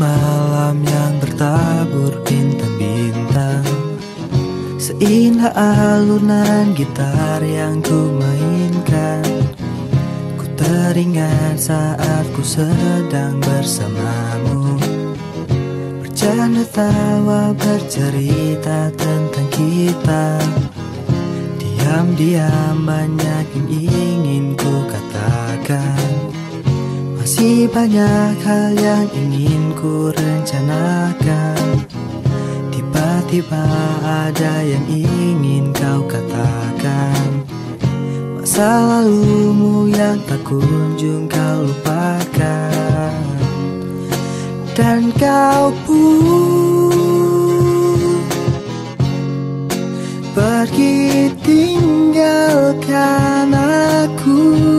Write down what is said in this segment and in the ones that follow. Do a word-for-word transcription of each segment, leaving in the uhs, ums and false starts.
malam yang bertabur bintang-bintang, seindah alunan gitar yang ku mainkan. Ku teringat saat ku sedang bersamamu, bercanda tawa bercerita tentang kita. Diam-diam banyak yang ingin ku katakan, masih banyak hal yang ingin ku rencanakan. Tiba-tiba ada yang ingin kau katakan, masa lalumu yang tak kunjung kau lupakan. Dan kau pun pergi tinggalkan aku.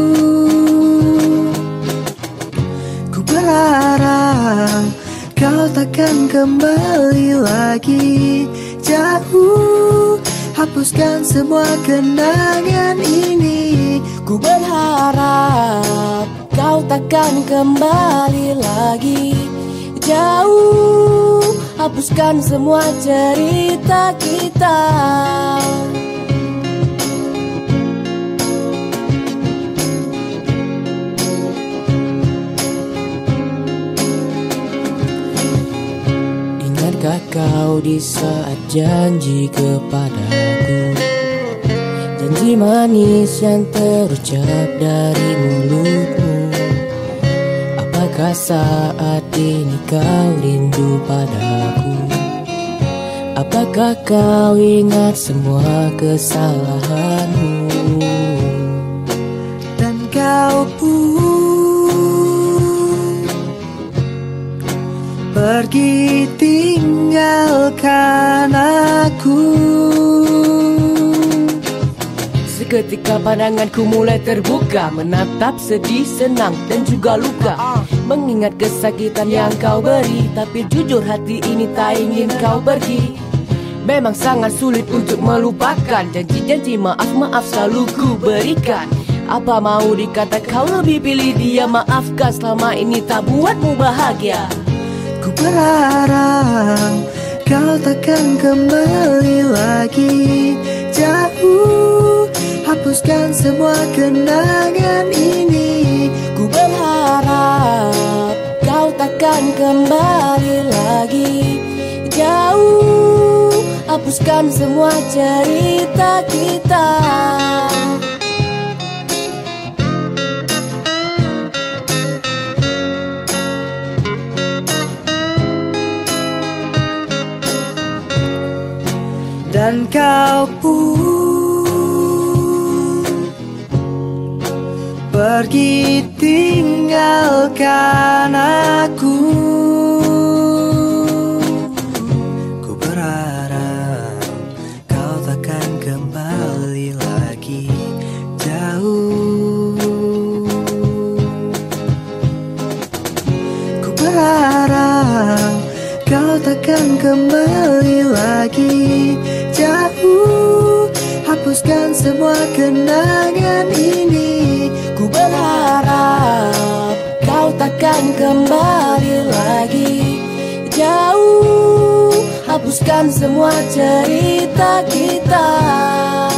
Ku berharap kau takkan kembali lagi jauh, hapuskan semua kenangan ini. Ku berharap kau takkan kembali lagi jauh, hapuskan semua cerita kita. Ingatkah kau di saat janji kepadaku, janji manis yang terucap dari mulutmu? Apakah saat ini kau rindu padaku? Apakah kau ingat semua kesalahanmu? Dan kau pun pergi tinggalkan aku. Seketika pandanganku mulai terbuka, menatap sedih, senang dan juga luka, mengingat kesakitan yang kau beri. Tapi jujur hati ini tak ingin kau pergi. Memang sangat sulit untuk melupakan janji-janji maaf-maaf selalu ku berikan. Apa mau dikata kau lebih pilih dia, maafkan selama ini tak buatmu bahagia. Ku berharap kau takkan kembali lagi jauh, hapuskan semua kenangan ini. Ku berharap kau takkan kembali lagi jauh, hapuskan semua cerita kita. Dan kau pun pergi tinggalkan aku. Ku berharap kau takkan kembali lagi jauh. Ku berharap kau takkan kembali lagi jauh, hapuskan semua kenangan ini. Ku berharap kau takkan kembali lagi jauh, hapuskan semua cerita kita.